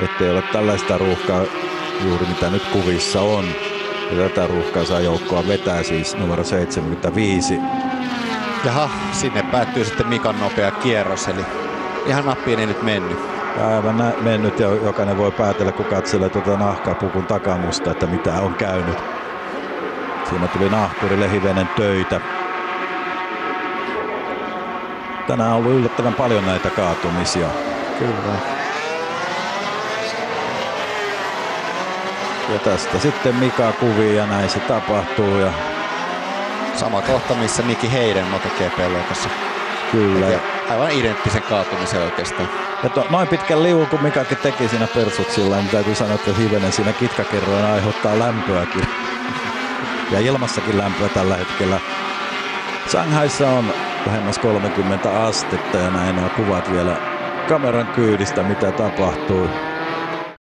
ettei ole tällaista ruuhkaa juuri mitä nyt kuvissa on. Ja tätä ruuhkaa saa joukkoa vetää siis numero 75. Jaha, sinne päättyy sitten Mikan nopea kierros, eli ihan nappiin ei nyt mennyt. Aivan mennyt ja jokainen voi päätellä, kun katselee tuota nahkapukun takamusta, että mitä on käynyt. Siinä tuli nahkurille hivenen töitä. Tänään on ollut yllättävän paljon näitä kaatumisia. Kyllä. Ja tästä sitten Mika kuviin ja näin se tapahtuu. Ja sama kohta, missä Miki Heiden MotoGP-luokassa. Kyllä. Ja aivan identtisen kaatumisen oikeastaan. Ja noin pitkän liuun, kun Mikakin teki siinä Persuksilla, niin täytyy sanoa, että hivenen siinä kitkakerroin aiheuttaa lämpöäkin. Ja ilmassakin lämpöä tällä hetkellä. Shanghaissa on lähemmäs 30 astetta ja näin nämä kuvat vielä kameran kyydistä, mitä tapahtuu.